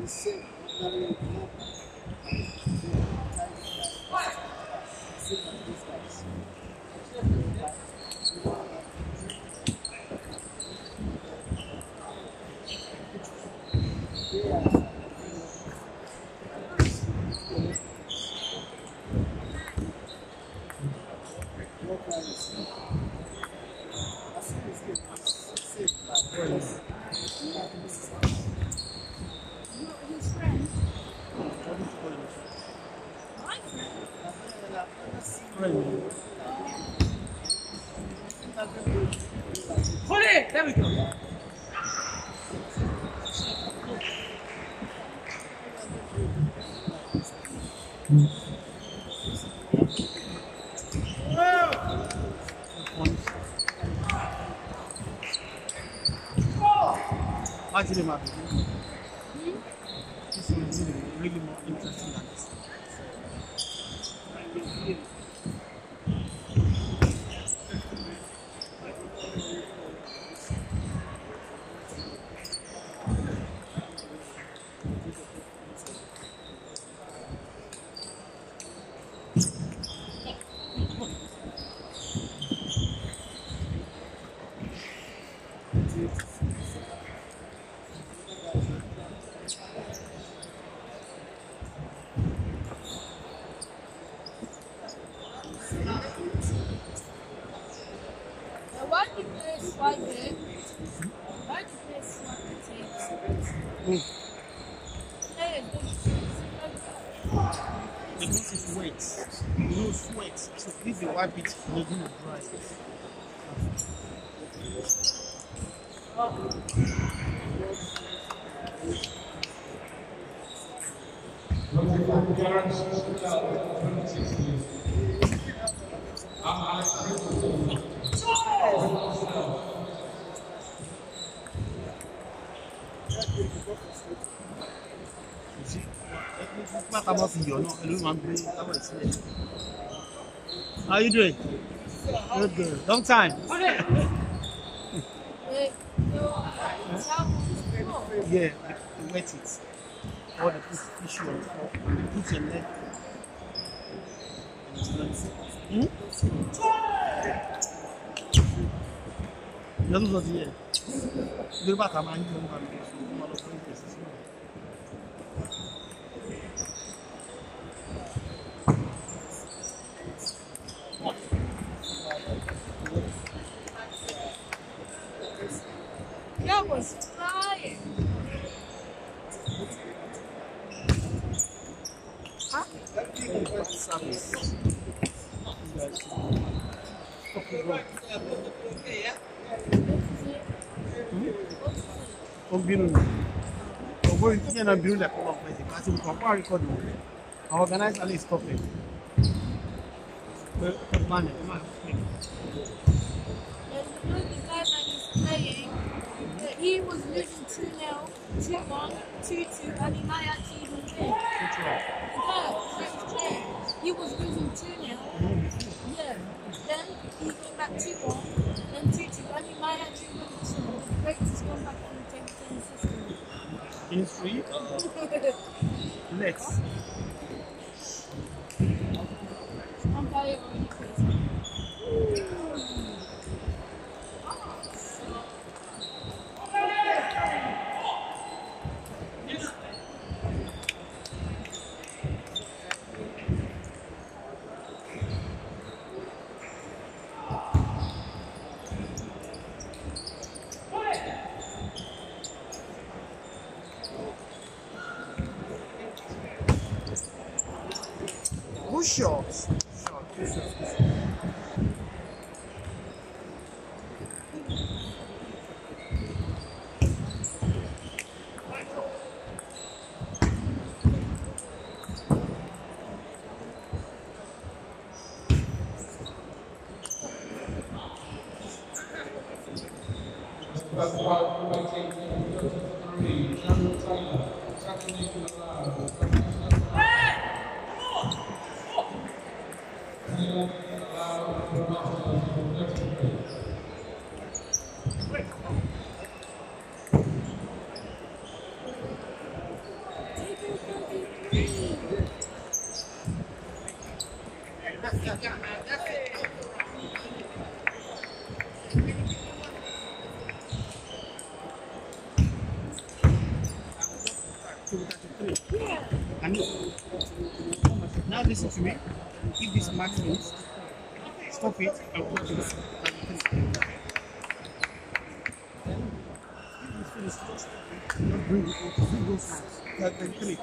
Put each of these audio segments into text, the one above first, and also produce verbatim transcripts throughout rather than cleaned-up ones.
There we go. Actually, my this is really, really more interesting than this. Because it's wet, you know it's wet, so if you wipe it, you're going to dry it. How are you doing? Good, good. Long time. Yeah, you wet it. All the fish on the floor. Put your leg. Hmm? You're not here. You're back. I'm going to go. That was flying. Huh? I'm going to organize at least coffee. Man, man. He was losing two nil, two one, two two, and he might actually even win. He was losing two nil. Yeah. Then he came back two one, then two two, and he might actually win this one. The greatest comeback in the table tennis system. In three? Next. I'm tired of crazy. Good shots. Shot. Good shots. Good shots. listen to me. If this match wins, stop it and watch it. And if it's finished, just stop it. Not bring it up. Bring those ones. Then then kill it.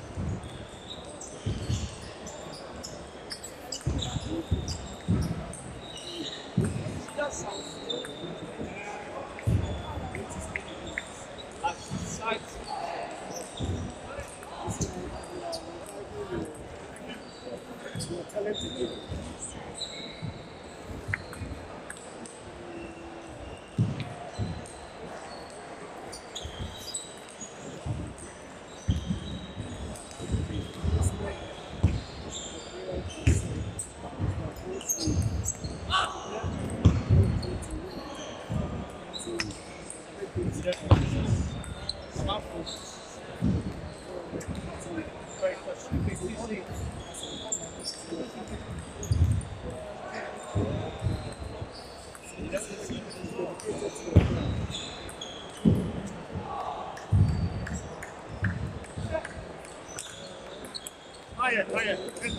Higher, higher.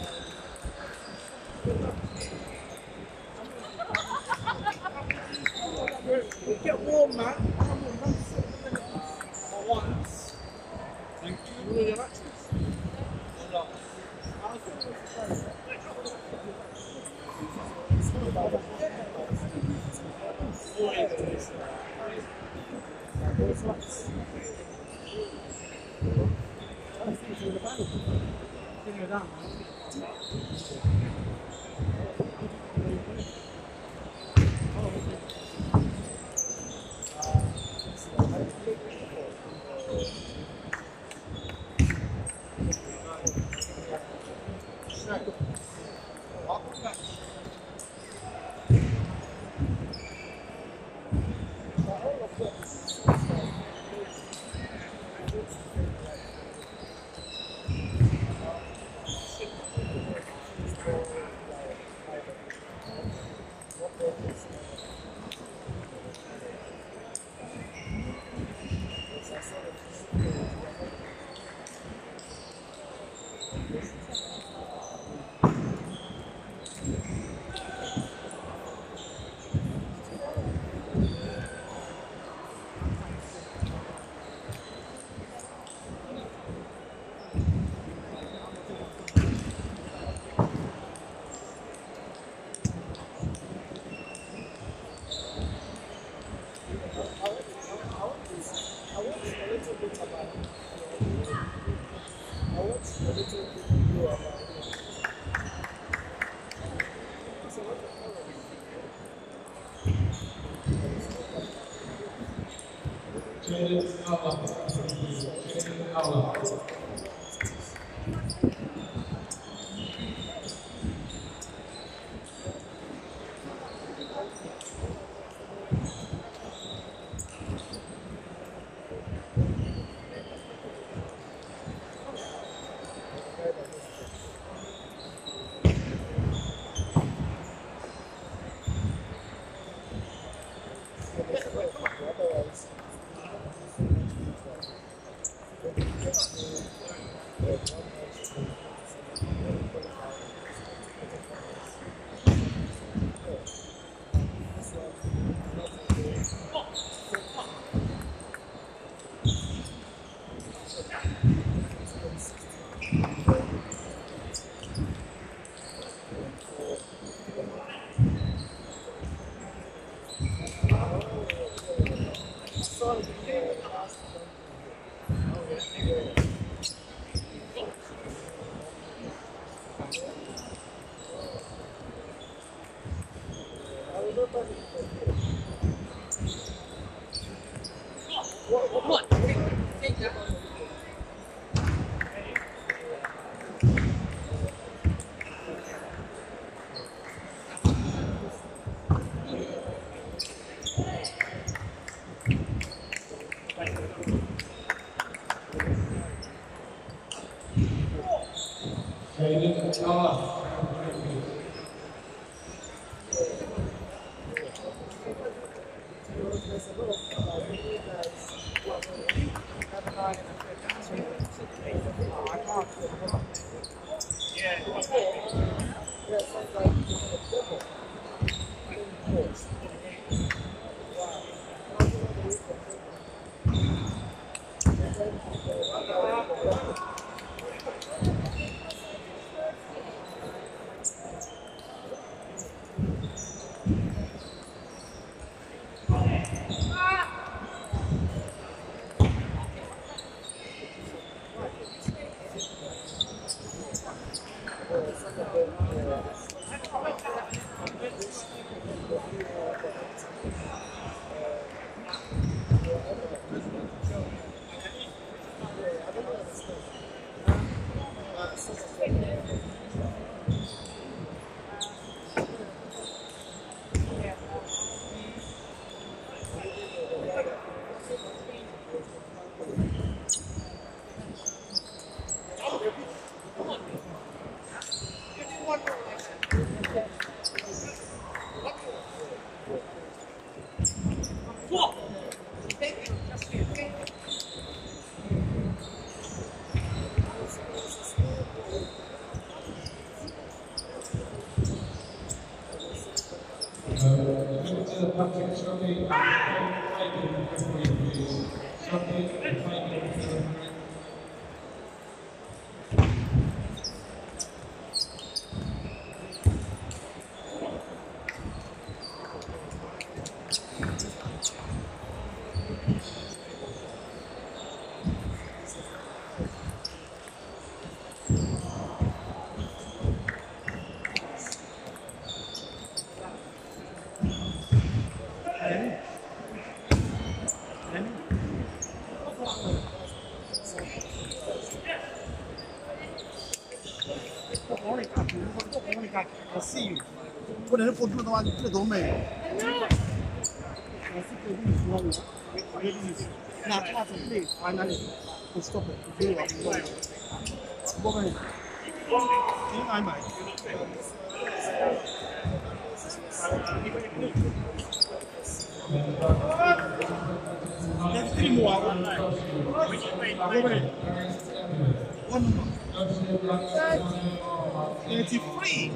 Get warm, man. For once. Thank you. You your matches. I'll see you. Put it for the one to the mail. Now, part of play, finally, to stop it. Do what you want. Woman, I might. There's three more. One more. eighty-three.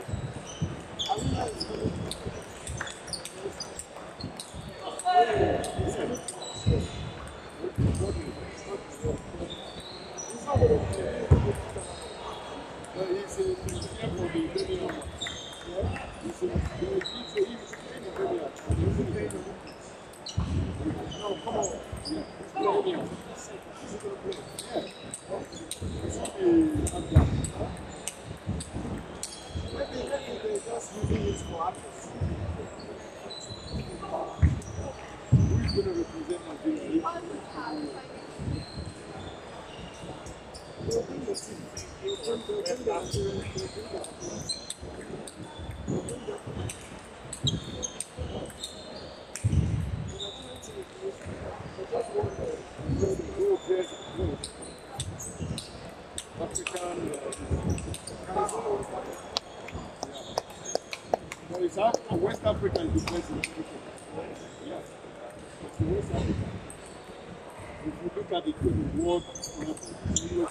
Hey! It's Africa, West Africa is the place in Africa. Yes. It's the West Africa. If you look at the world map, you